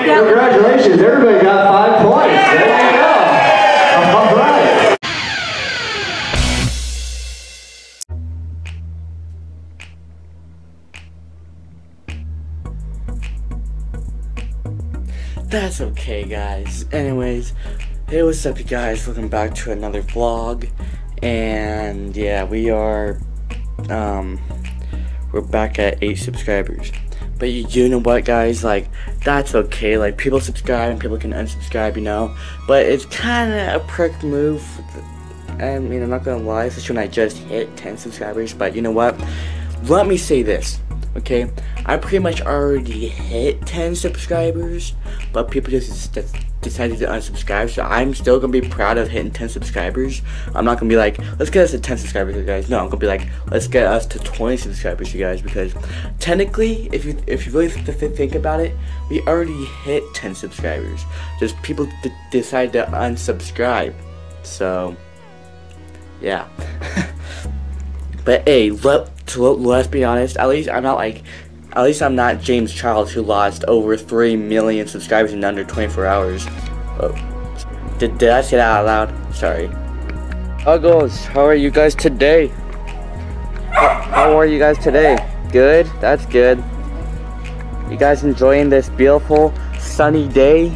Congratulations, everybody got 5 points. There you go. All right. That's okay, guys. Anyways, hey, what's up, you guys? Welcome back to another vlog. And yeah, we're back at 8 subscribers. But you know what, guys? Like, that's okay. Like, people subscribe and people can unsubscribe, you know. But it's kind of a prick move. I mean, I'm not gonna lie, especially when I just hit 10 subscribers. But you know what? Let me say this, okay? I pretty much already hit 10 subscribers, but people just decided to unsubscribe, so I'm still gonna be proud of hitting 10 subscribers. I'm not gonna be like, let's get us to 10 subscribers, you guys. No, I'm gonna be like, let's get us to 20 subscribers, you guys, because technically, if you really think about it, we already hit 10 subscribers. Just people decided to unsubscribe, so yeah. But hey, let's be honest. At least I'm not James Charles, who lost over 3 million subscribers in under 24 hours. Oh. Did I say that out loud? Sorry. Uggles, how are you guys today? How are you guys today? Good? That's good. You guys enjoying this beautiful sunny day?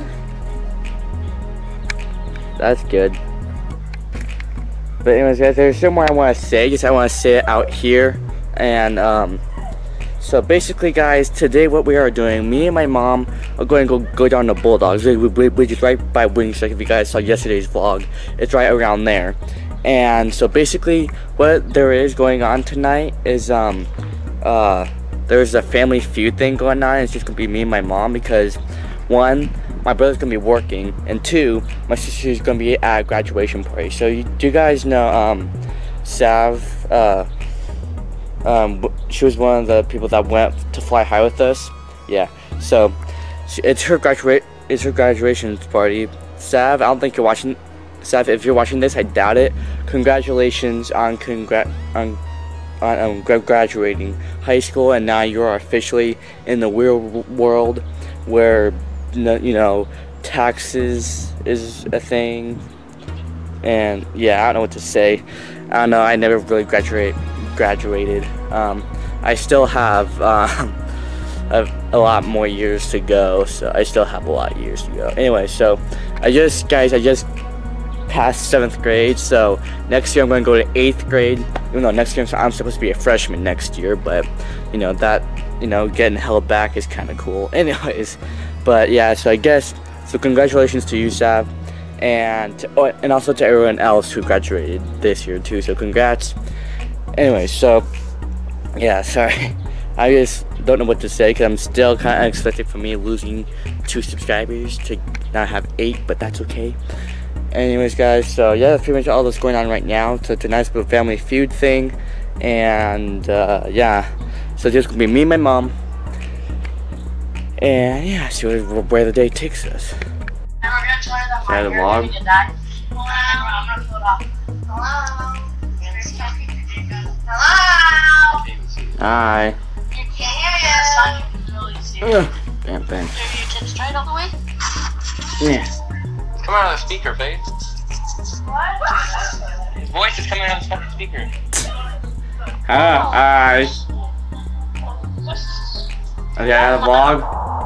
That's good. But anyways, guys, there's still more I want to say. I want to say it out here. And so basically, guys, today what we are doing, me and my mom are going to go down to Bulldogs, which is right by Wingstreak. If you guys saw yesterday's vlog, it's right around there. And so basically, what there is going on tonight is there's a family feud thing going on. It's just gonna be me and my mom because, one, my brother's gonna be working, and two, my sister's gonna be at a graduation party. So do you guys know Sav? She was one of the people that went to Fly High with us. Yeah. So it's her graduation party. Sav, I don't think you're watching. Sav, if you're watching this, I doubt it. Congratulations on graduating high school, and now you are officially in the real world where, you know, taxes is a thing. And yeah, I don't know what to say. I don't know. I never really graduated. I still have a lot more years to go, so I still have a lot of years to go. Anyway, so I just passed 7th grade, so next year I'm going to go to 8th grade. Even though next year I'm supposed to be a freshman next year, but you know that, you know, getting held back is kind of cool. Anyways, but yeah, so I guess, so congratulations to you, Sav, and also to everyone else who graduated this year too. So congrats. Anyway, so yeah, sorry, I just don't know what to say because I'm still kind of unexpected for me losing 2 subscribers to now have 8, but that's okay. Anyways, guys, so yeah, that's pretty much all that's going on right now. So it's a nice little family feud thing, and yeah, so just gonna be me and my mom, and yeah, see where the day takes us. Try the vlog. Hi. You can't hear us. Damn thing. Are your tip straight all the way? Yeah. Come out of the speaker, babe. What? His voice is coming out of the fucking speaker. Hi. Okay, I have a vlog.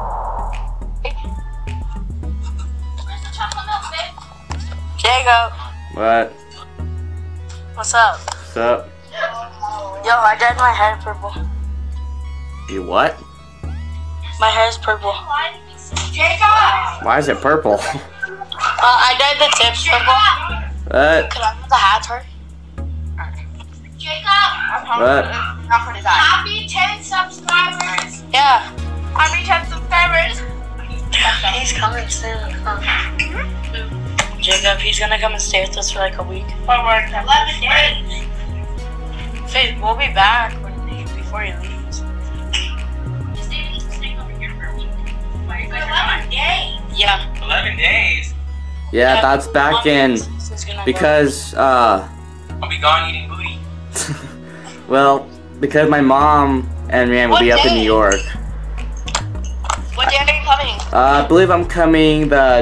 Where's the chocolate milk, babe? Jacob. What? What's up? What's up? Yo, I dyed my hair purple. You what? My hair is purple. Jacob! Why is it purple? I dyed the tips purple. What? Could I have the hats hurt? Jacob! What? Happy 10 subscribers! Yeah. Happy 10 subscribers! He's coming soon. Jacob, he's gonna come and stay with us for like a week. For 11 days. Faith, we'll be back before he leaves. He's staying over here for a week. For 11 days? Yeah. 11 days? Yeah, that's back in because I'll be gone eating booty. well, because my mom and Ryan will be up in New York. What day? coming? I believe I'm coming the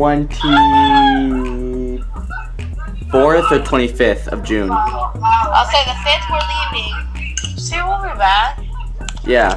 24th or 25th of June. I'll say the 5th we're leaving. See, we'll be back. Yeah.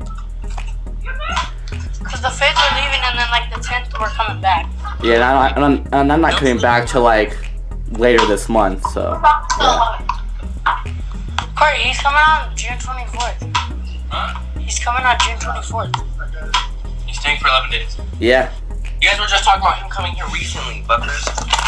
Because the 5th we're leaving and then like the 10th we're coming back. Yeah, and I'm not coming back till like later this month, so. Yeah. Corey, he's coming on June 24th. Huh? He's coming on June 24th. He's staying for 11 days. Yeah. You guys were just talking about him coming here recently, fuckers.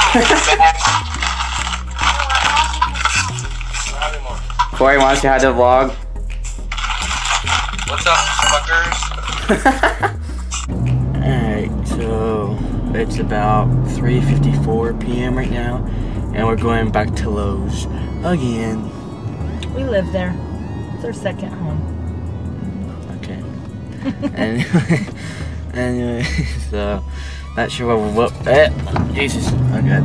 Corey, want to say hi to the vlog? What's up, fuckers? Alright, so it's about 3:54 p.m. right now, and we're going back to Lowe's again. We live there. It's our second home. Okay. Anyway, so not sure what Jesus. Okay.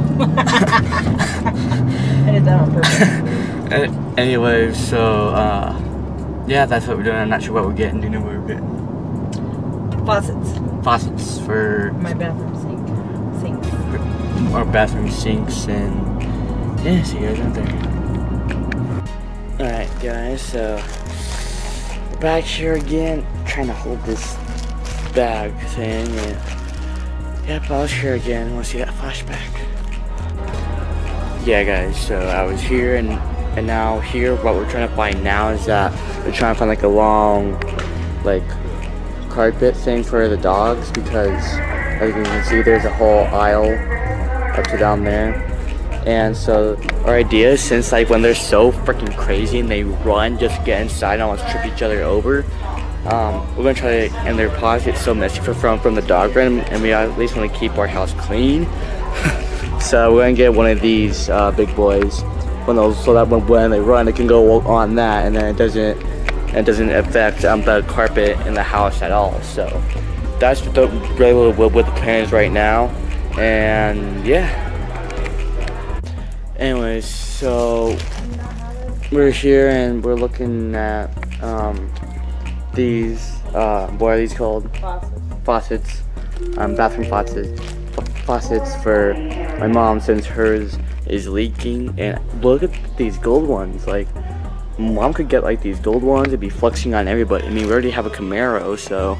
I did that on purpose. Anyway, so yeah, that's what we're doing. I'm not sure what we're getting. Do you know what we're getting? Faucets. Faucets for My bathroom sink. our bathroom sinks, and yeah, see you guys out there. Alright guys, so we're back here again, trying to hold this bag thing, and yep, I was here again. Want to see that flashback? Yeah guys, so I was here, and now here, what we're trying to find now is that we're trying to find like a long, like, carpet thing for the dogs, because as you can see, there's a whole aisle up to down there. And so our idea is, since like when they're so freaking crazy and they run just to get inside and almost trip each other over, we're gonna try to, and their paws get so messy from the dog run, and we at least want to keep our house clean. So we're gonna get one of these big boys, one of those, so that when they run, it can go on that, and then it doesn't affect the carpet in the house at all. So that's really what the plan is right now, and yeah. Anyways, so we're here and we're looking at these what are these called? Faucets. Bathroom faucets for my mom, since hers is leaking. And look at these gold ones. Like, mom could get like these gold ones. It'd be flexing on everybody. I mean, we already have a Camaro, so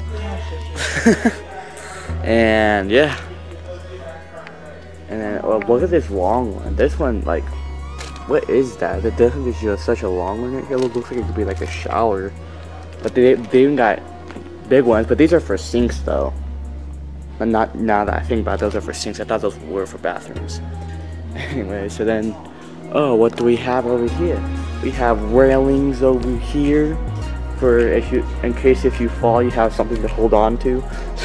and yeah. And then, well, look at this long one. This one, like, what is that? This is just such a long one right here. It looks like it could be like a shower. But they even got big ones. But these are for sinks, though. But not now that I think about it, those are for sinks. I thought those were for bathrooms. Anyway, so then, oh, what do we have over here? We have railings over here for in case if you fall, you have something to hold on to.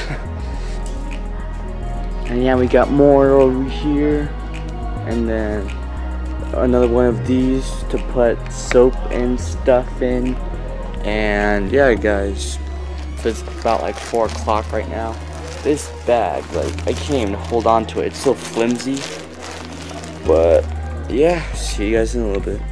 And yeah, we got more over here, and then another one of these to put soap and stuff in. And yeah guys, so it's about like 4 o'clock right now. This bag, like, I can't even hold on to it. It's so flimsy. But yeah, see you guys in a little bit.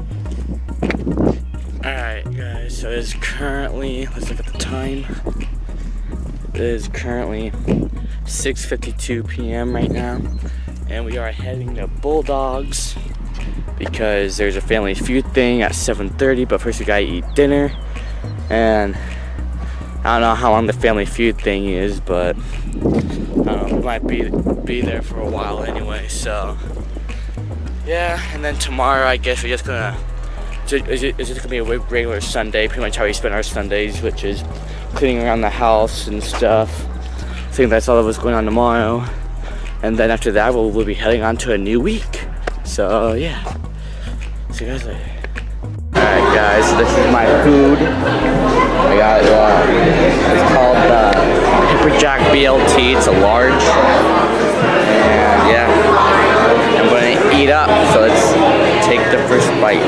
Alright guys, so it's currently, let's look at the time. It is currently 6:52 p.m. right now, and we are heading to Bulldogs because there's a Family Feud thing at 7:30, but first we gotta eat dinner. And I don't know how long the Family Feud thing is, but I don't know, we might be there for a while anyway. So yeah, and then tomorrow I guess we're just gonna, it's just gonna be a regular Sunday, pretty much how we spend our Sundays, which is cleaning around the house and stuff. I think that's all of what's going on tomorrow, and then after that we'll be heading on to a new week. So yeah, see you guys later. Alright guys, so this is my food. I got it's called the Hipperjack BLT. It's a large, and yeah, I'm gonna eat up. So let's take the first bite.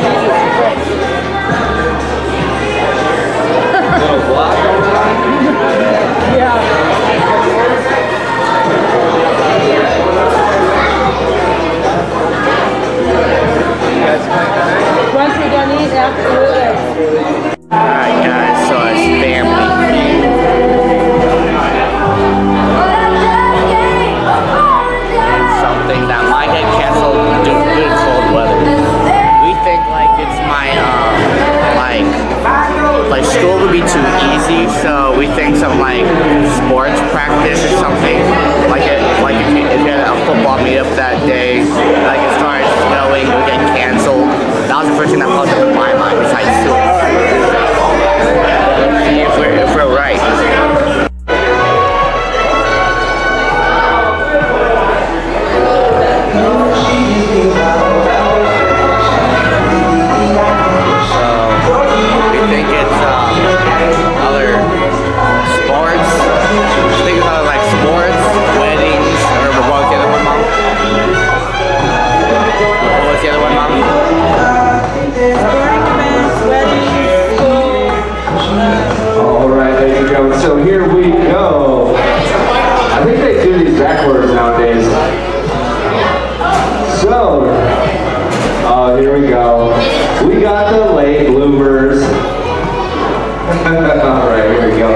Once we're done eating, absolutely. Alright guys, so it's Family Feud. this or something, like if you had a football meetup that day, like it started snowing or getting canceled, that was the first thing that popped up in my mind besides suicide. Let's see if we're right. So here we go. I think they do these backwards nowadays. So, here we go. We got the late bloomers. Alright, here we go.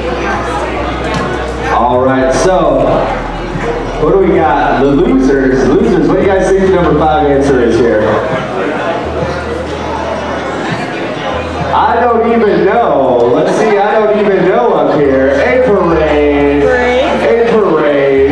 Alright, so, what do we got? The losers. Losers, what do you guys think the number 5 answer is here? I don't even know. Let's see, I don't even know up here. A parade. A parade.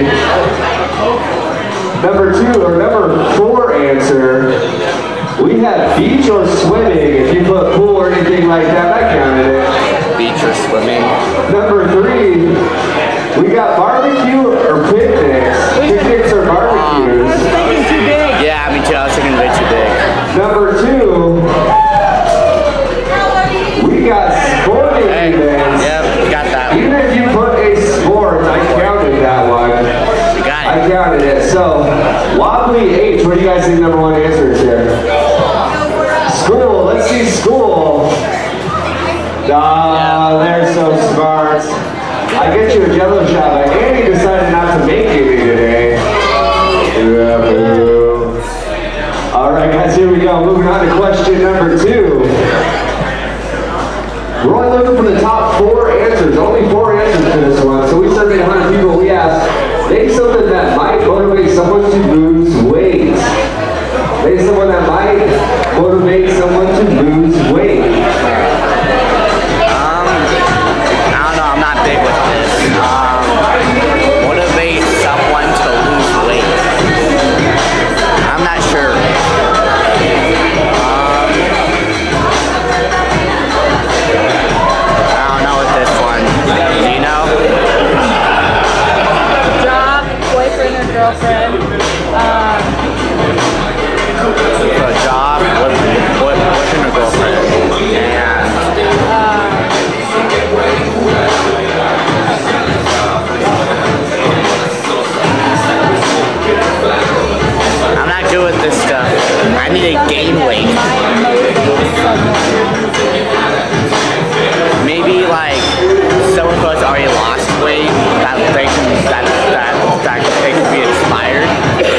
Number 2 or number 4 answer. We have beach or swimming. If you put pool or anything like that, I counted it. Beach or swimming. Number 3, we got barbecue or picnics. Picnics or barbecues. I was thinking too big. Yeah, me too. I was thinking way too big. Number 2. We got sporting events. Yep, got that. Even if you put a sport, I counted that one. You got it. I counted it. So, Wobbly H, what do you guys think number 1 answer is here? School. Let's see school. They're so smart. I get you a jello shot, but Andy decided not to make any today. Alright guys, here we go. Moving on to question number 2. We're only looking for the top 4 answers. Only 4 answers to this one. So we surveyed 100 people. We asked, name something that might motivate someone to lose weight. Name someone that might motivate someone to lose weight. I don't know. I'm not big with this. Motivate someone to lose weight. I'm not sure. Girlfriend. A job, boyfriend or girlfriend, and I'm not good with this stuff. I need to gain weight. Maybe like someone who's already lost weight that they can be inspired.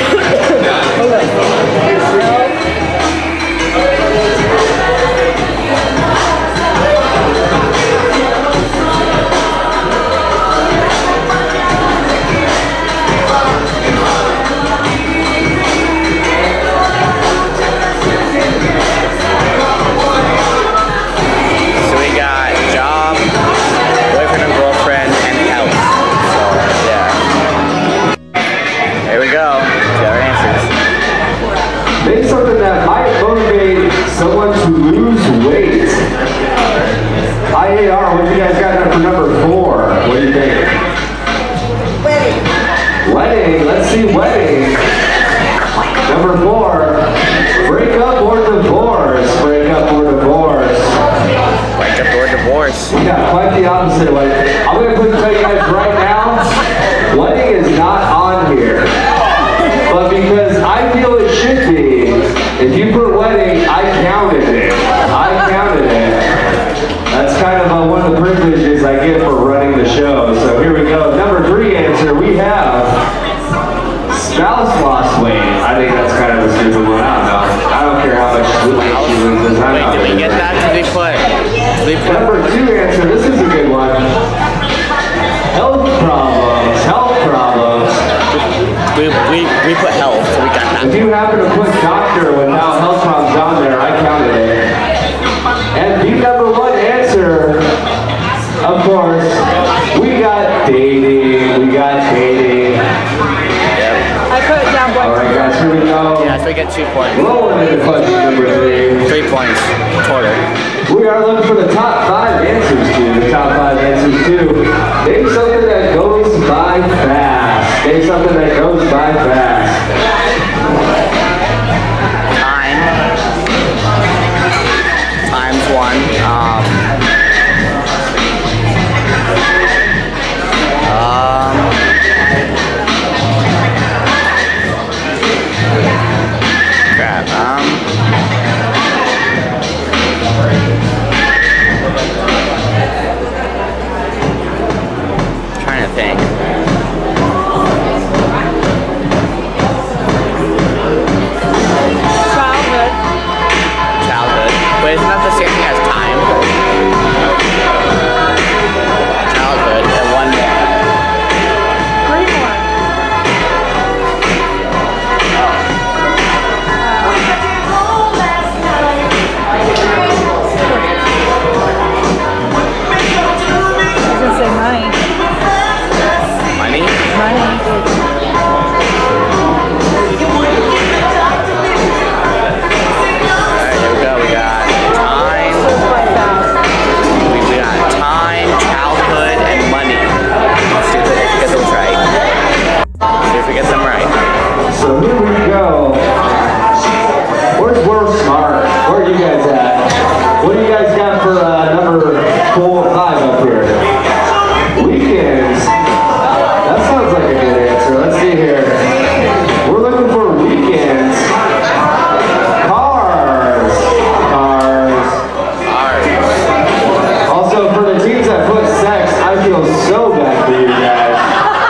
So we got job, boyfriend and girlfriend, and health. So yeah. There we go. Got our answers. Name something that might motivate someone to lose weight. IAR, what do you guys got for number 4? What do you think? Wedding. Wedding. Let's see wedding. Number 4. Break up or divorce. Break up or divorce. Break up or divorce. We got quite the opposite way. I'm going to tell you guys right now, wedding is not on here. But because I feel it should be, if you put wedding, I counted it. I counted it. That's kind of one of the privileges I get for running the show. So here we go. Number 3 answer, we have spouse lost weight. I think that's kind of a stupid one. I don't know. I don't care how much weight she loses. Wait, did we get that? Did we put? Number 2 answer, this is a good one. Health problems. Health problems. We put health, so we got that. If you happen to put doctor without health problems on there, I counted it. And the number 1 answer, of course, we got dating. We here we go. Yeah, so we get 2 points. Rolling into question number 3. 3 points total. We are looking for the top 5 answers to. The top 5 answers to. Name something that goes by fast. Name something that goes by fast. Time. Time's 1. Crap. Trying to think. Childhood. But isn't that the same thing as time? Childhood and 1 more. 3 more. I was gonna say money. Money? Money. Alright, here we go. We got time. Goes by fast. We got time, childhood, and money. Let's see if we get those right. See if we get them right. So here we go. Where's World Smart? Where are you guys at? What do you guys got for number 4 or 5 up here? Weekends. That sounds like a good answer. Let's see here. We're looking for weekends. Cars. Cars. Alright. Also, for the teams that put sex, I feel so bad for you guys.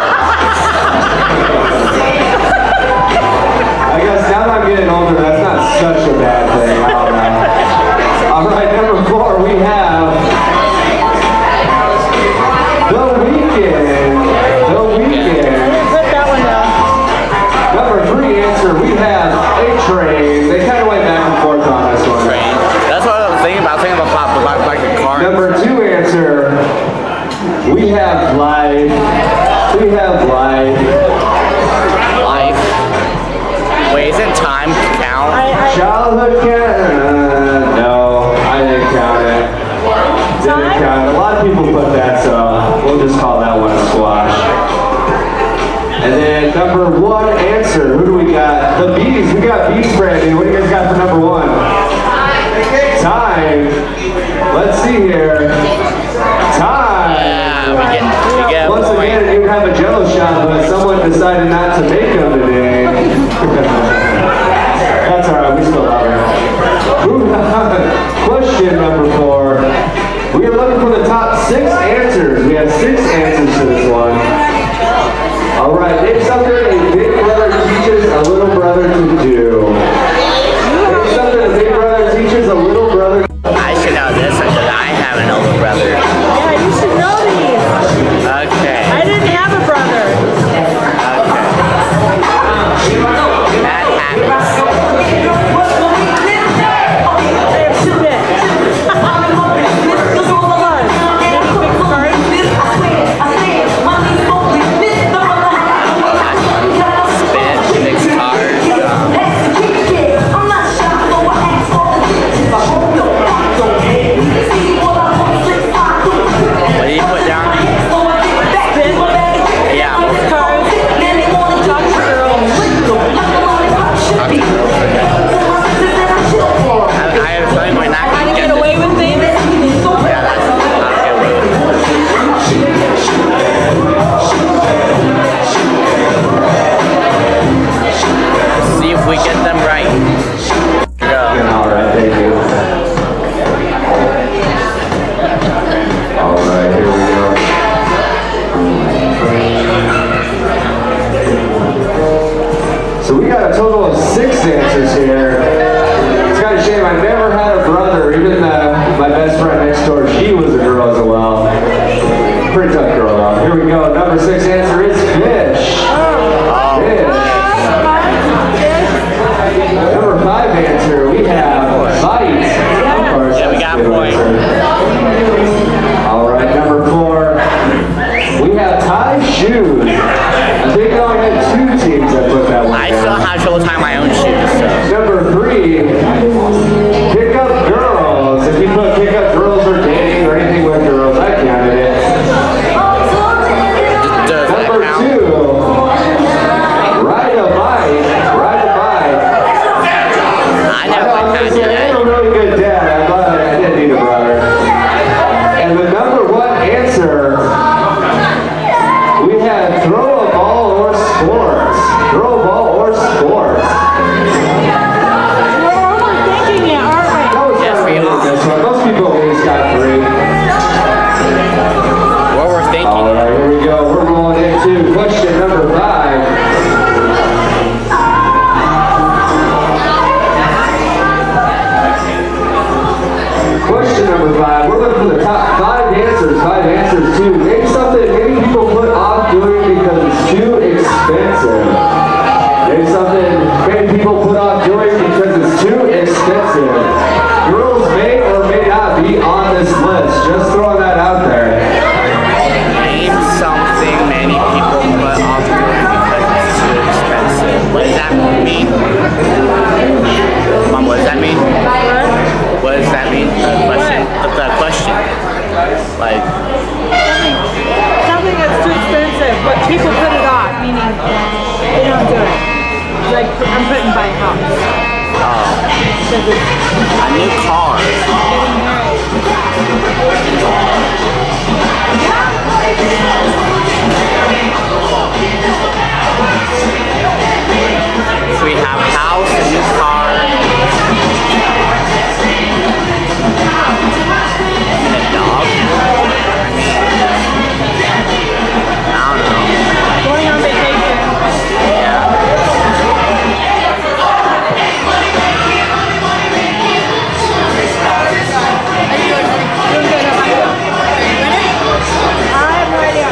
I guess now that I'm getting older, that's not such a bad thing. I don't know. All right, number 4, we have The Weeknd. The Weeknd. Put that one down. Number 3 answer, we have A Train. They kind of went back and forth on this one. Train. That's what I was thinking about. I was thinking about like a car. Number 2 answer, we have Life. We have Life. Life. Wait, isn't time count? Childhood count? No, I didn't count it. Didn't count it. A lot of people put that, so we'll just call that one a squash. And then number 1 answer, who do we got? The Bees. We got Bees, Brandon. What do you guys got for number 1? Time. Let's see here. Time. Yeah, we get Once a point. again, you have a Jello shot, but someone decided not to make them today. That's alright, we still love it. Moving on. Question number 4. We are looking for the top 6 answers. We have 6 answers to this one. Alright, name something a big brother teaches a little brother to do. Name something a big brother teaches a little brother. I should know this one because I have an older brother. Yeah, you should know these. Okay. I didn't have a brother. That happens. I have 2 bits. Hold on. Spin, six cards. What did you put down? Spin. Yeah. Cards. Talk to girls. Talk to girls. I have a feeling we're not Trying going to to get away with things. Yeah, that's not a good way. See if we get them right. Here we go. Alright, thank you. Alright, here we go. So we got a total of 6 answers here. It's kind of a shame I never had a brother, even my best friend next door, she was a girl as well. Pretty tough girl though. Here we go, number 6 answer is fish. Fish. Number 5 answer, we have bite. Of course, Yeah, we that's got a good a point. answer. Alright, number 4, we have tie shoes. I think I only had 2 teams that put that one I still down. have trouble tying my own shoes, so. Number 3, pick up girls. If you put pick up girls or dating or anything with girls, I counted it. Does that Number count? 2, ride a bike. Ride a bike. I never I'm liked gonna that say, yet. I'm a really good dad. I'm glad I didn't need a brother. And the number 1 answer, we had throw a ball or sports. Throw a ball or sports. We're overthinking it, aren't we? That was Yes, kind we of are. this one. Most people at least got 3. What we're thinking. All right, here we go. We're rolling into question number 5. Question number 5. We're looking for the top 5 answers. 5 answers to name something many people put off doing because it's too expensive. Name something many people put off doing because it's too expensive. Girls may or may not be on this list. Just throwing that out there. Name something many people put off doing because it's too expensive. What does that mean? Mom, what does that mean? What does that mean? The question? The question. Like, Something that's too expensive, but people put it off, meaning they don't do it. Like, I'm putting buy a house. Because it's a new car. getting married. So we have house, a new car, and a dog. I don't know. Going on vacation. I have no idea.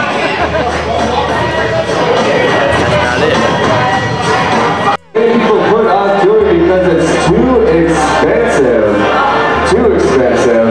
That's about it. Many people put off doing because it's too expensive. Too expensive.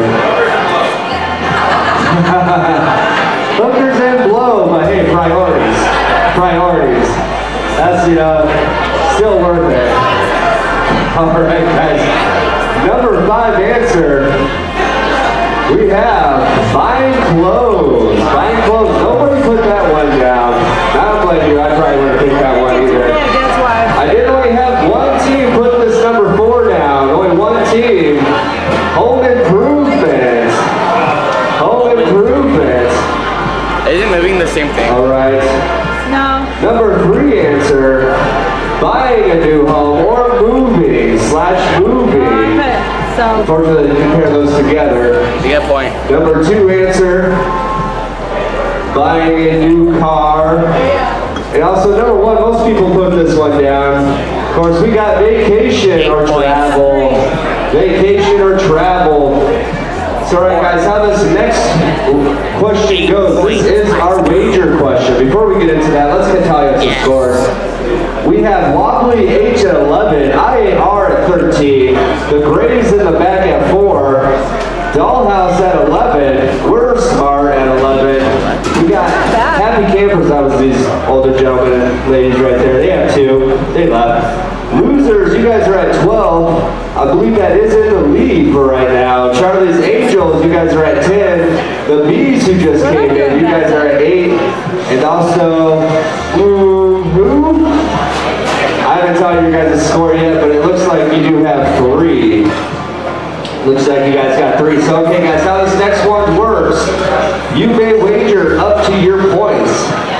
Hookers and blow, but hey, priorities. Priorities. That's, still worth it. Alright, guys. Number 5 answer. We have buying clothes. Buying clothes. Nobody put that one down. I don't blame you. I probably wouldn't pick that one either. Yeah, that's why. I did only have one team put this number 4 down. Only one team. Home improvement. Home improvement. Isn't moving the same thing? All right. No. Number 3 answer. Buying a new home or moving / moving. So, Unfortunately, you compare those together. You get a point. Number 2 answer. Buying a new car. And also number 1, most people put this one down. Of course, we got vacation or travel. Vacation or travel. So alright guys, how this next question goes, this is our wager question. Before we get into that, let's get tally up some scores. We have Wobbly H at 11, IAR at 13, the Grays in the back at 4, Dollhouse at 11, We're Smart at 11. We got Happy Campers, that was these older gentlemen and ladies right there. They have 2, they left. Losers, you guys are at 12. I believe that is in the lead for right now. Charlie's Angels, you guys are at 10. The Bees who just came in, you guys are at 8. And also, who? I haven't told you guys the score yet, but it looks like you do have 3. Looks like you guys got 3. So, okay guys, how this next one works, you may wager up to your points.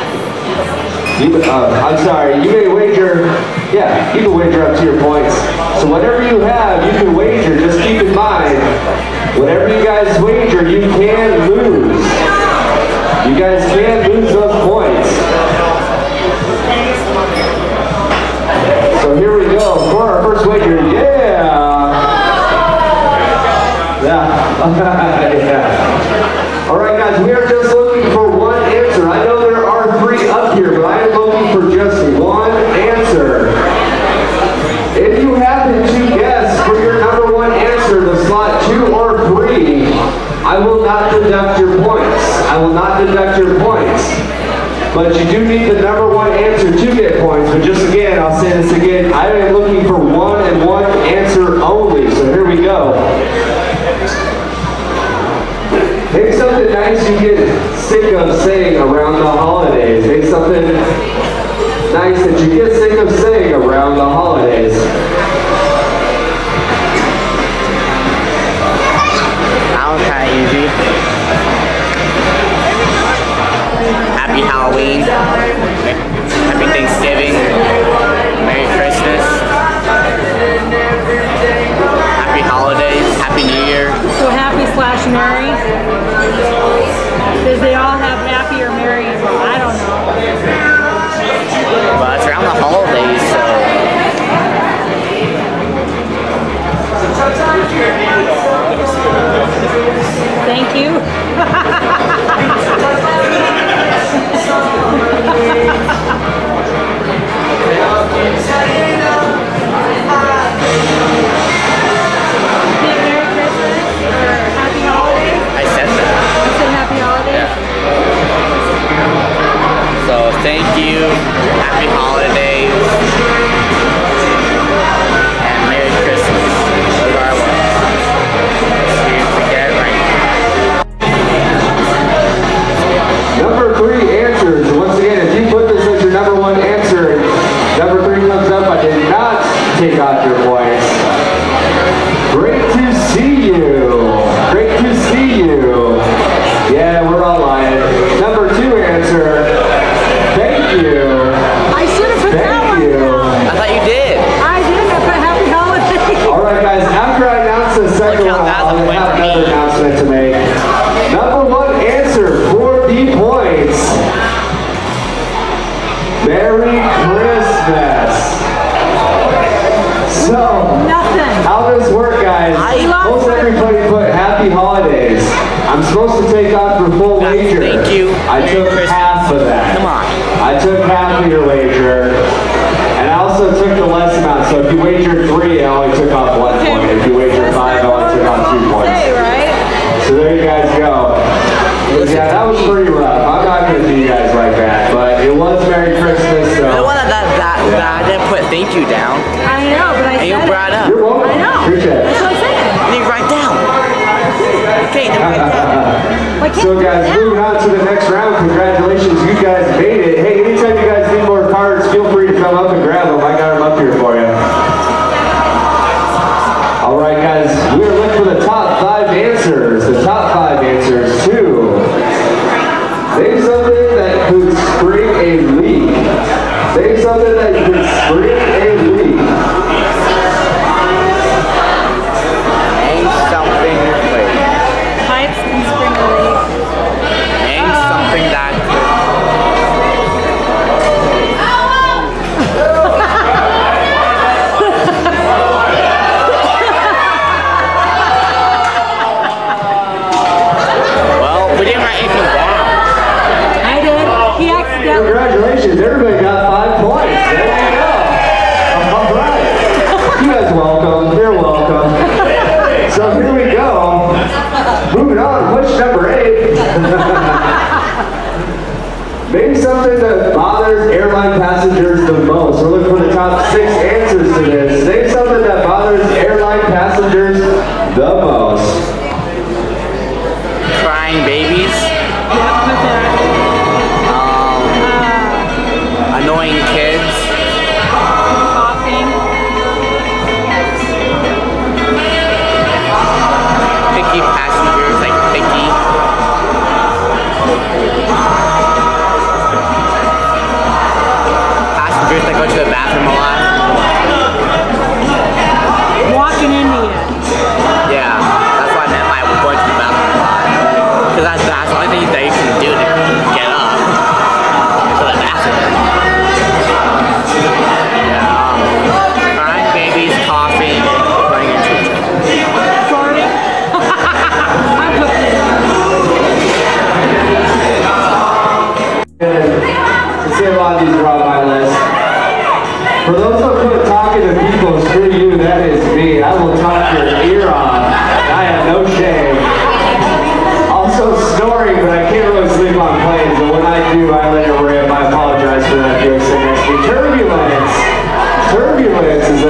I'm sorry, you may wager, yeah, you can wager up to your points. So whatever you have, you can wager. Just keep in mind, whatever you guys wager, you can lose. You guys can lose those points. So here we go for our first wager. Yeah. All right, guys, we are just looking for one answer. I know there are 3 up here, but I am looking for just one answer. If you happen to guess for your number 1 answer, the slot 2 or 3, I will not deduct your points. I will not deduct your points. but you do need the number one answer to get points. But just again, I'll say this again, I am looking for one and one answer only. So here we go. Pick something nice you get sick of saying around the holidays. Pick something nice that you get sick of saying around the holidays. That was kind of easy. Happy Halloween. Happy Thanksgiving. Merry Christmas. Happy holidays. Happy New Year. So happy / merry. Does they all have happy or merry? I don't know. Well, it's around the holidays, so. Thank you. Merry Christmas or Happy Holidays? I said that. You said Happy Holidays? So, thank you. Happy holidays. And Merry Christmas. Those are our ones. So you forget it right now. Number 3 answers. Once again, if you put this as your number one answer, number 3 comes up, I did not take off your points. Great to see you. Great to see you. Yeah, we're all lying. Number 2 answer. Thank you. I should have put that Thank one you. down. I thought you did. I did. I put Happy Holidays. All right, guys. After I announce the second one, I'll have another announcement to make. Number 1 answer for the points. Merry Christmas. So, Nothing. how does this work, guys? Most everybody put Happy Holidays. I'm supposed to take off your full wager. Thank you. I Merry took Christmas. half of that. Come on. I took half of your wager. And I also took the less amount. So if you wagered 3, I only took off 1 point. If you wagered 5, I only took off 2 points. Say, right? So there you guys go. Yeah, that was pretty rough. I'm not going to do you guys like that. But it was Merry Christmas, The so. one that I didn't put thank you down. I know, but I And you said brought it. up. You're welcome. I know. Appreciate it. That's what I said. And you write down. Okay, then write down. Why can't So you guys, do moving that? on to the next round. Congratulations, you guys made it. Hey, anytime you guys need more cards, feel free to come up and grab them. I got them up here for you. All right, guys, we are looking for the top 5 answers. The top 5 answers to name something that could spring a leak. Name something that could spring a leak. Name something. Wait. Pipes can spring a leak. Name something that Well, we didn't write anything down. I did. He accidentally. Congratulations, everybody got 5 points. There you go. All right. You guys welcome. You're welcome. So here we go. Moving on, question number 8. Name something that bothers airline passengers the most. We're looking for the top 6 answers to this. Name something that bothers airline passengers the most. Crying babies. Yep, put that. Annoying kids. Coughing. Picky passengers, like picky. Passengers that go to the bathroom a lot. Walking into you. Yeah, that's what I meant by going to the bathroom a lot. Because that's the only thing that you can do to get up. To the bathroom. Yeah. Crying babies, coughing, running into each other. Farting. I put that. To say a lot of these are on my list. For those who put talking to people, screw you, that is me. I will talk your ear off. I have no shame. Also snoring, but I can't really sleep on planes, but when I do, I let it rip.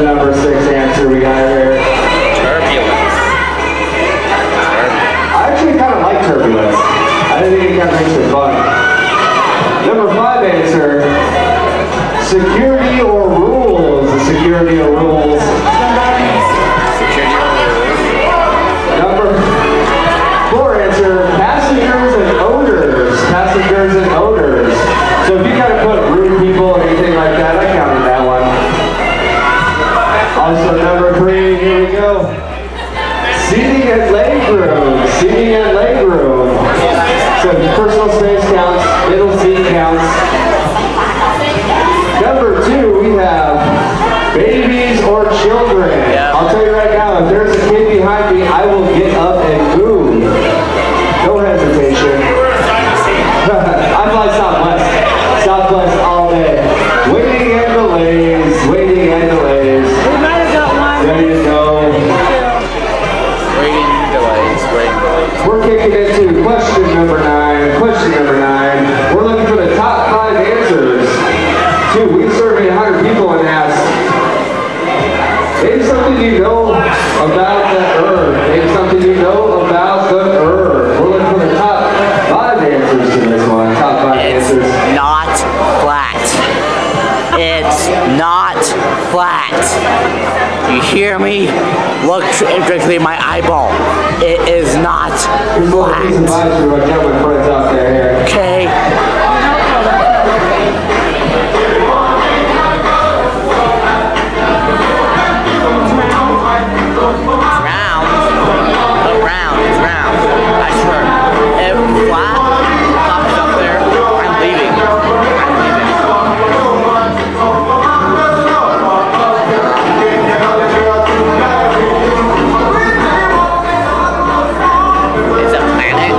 the number 6 answer we got here? Turbulence. I actually kind of like turbulence. I think it kind of makes it fun. Number 5 answer, security or rules. Security or rules. Number 4 answer, passengers and odors. Passengers and odors. So if you kind of put rude people or anything like that, I counted that one. Also number 3, here we go. Seating and legroom. Seating and legroom. So personal space counts, middle seat counts. Number 2, we have babies or children. I'll tell you right now, if there's a kid behind me, I will get up and move. No hesitation. I fly Southwest. Southwest all day. Waiting and delays. Waiting and delays. We might have got one. There you go. Waiting delays. Waiting delays. We're kicking into question number 9. Question number 9. We're looking for the top 5 answers. Dude, we surveyed 100 people and asked, name something you know about the Earth. Name something you know about the Earth. We're looking for the top 5 answers to this one. Top 5 answers. Not flat. It's not flat. You hear me? Look directly in my eyeball. It is not Here's a little piece of flat. advice for my gentlemen friends out there here. Okay. Round. I swear. If flat pops up there, I'm leaving. It's a planet.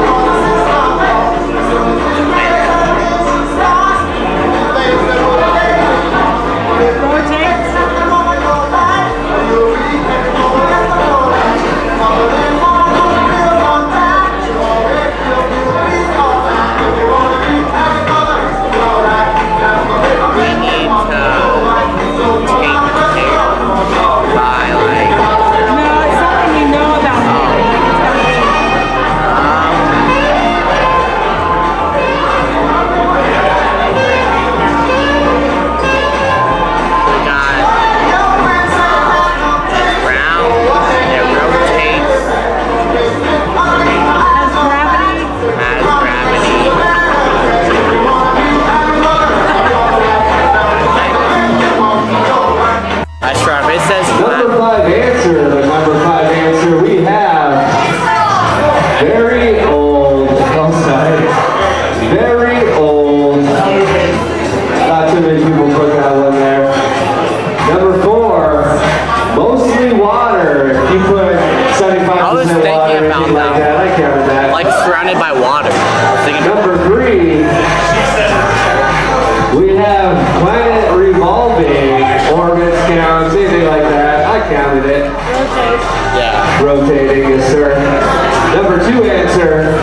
Rotating, yes sir. Number 2 answer.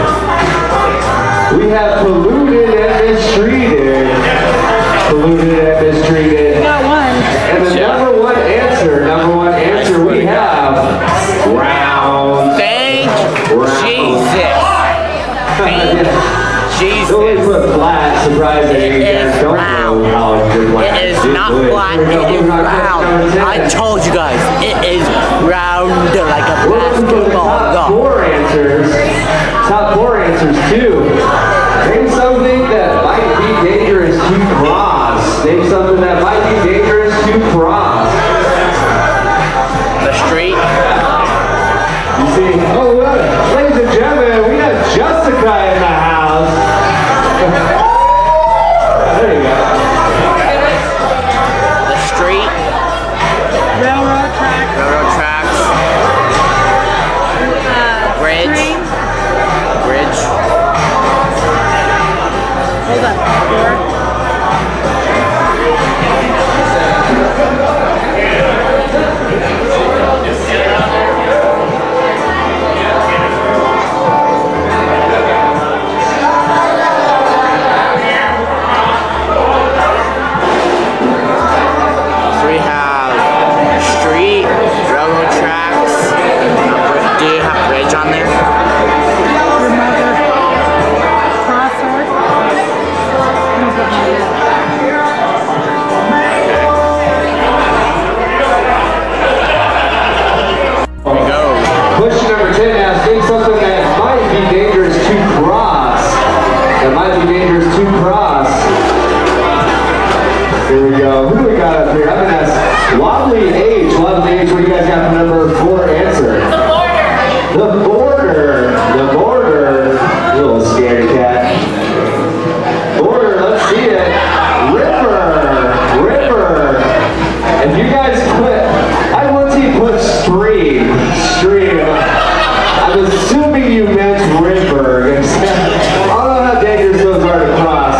We have polluted and mistreated. Polluted and mistreated. We got one. And the number one answer we have round. Thank Round. Jesus. Thank Jesus. Don't always put flat, surprising. It You guys is don't round. know how good flat It is not flat, it is round. I told you guys, it is round like a We're looking for the basketball. top Go. 4 answers. Top 4 answers too. Name something that might be dangerous to cross. Name something that might be dangerous to cross. The street. You see, oh look, ladies and gentlemen, we have Jessica in the house. There you go. The street. Railroad track. Railroad tracks. Bridge. Train. Bridge. Hold on. Door. Here we go. Who do we got up here? I'm gonna ask Wobbly H. Wobbly H, what do you guys got for number 4 answer? The border. The border. Little scaredy cat. Border, let's see it. River. River. If you guys put, I once he put stream. Stream. I'm assuming you meant river. I don't know how dangerous those are to cross.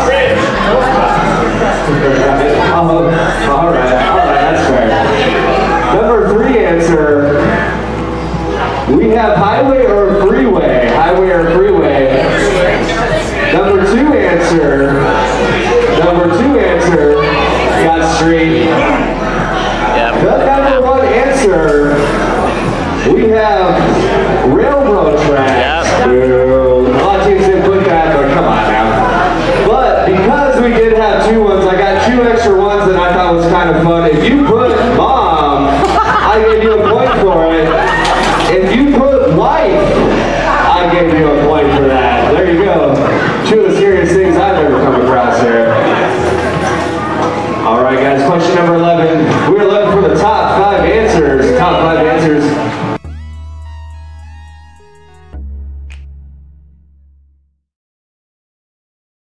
Alright, that's fair. Number 3 answer. We have highway or freeway. Highway or freeway. Number 2 answer. Number 2 answer. Got street. The number 1 answer. We have railroad tracks. A lot of teams didn't put that, but come on now. But because we did have 2 ones, I got 2 extra ones that I thought was kind of fun. If you put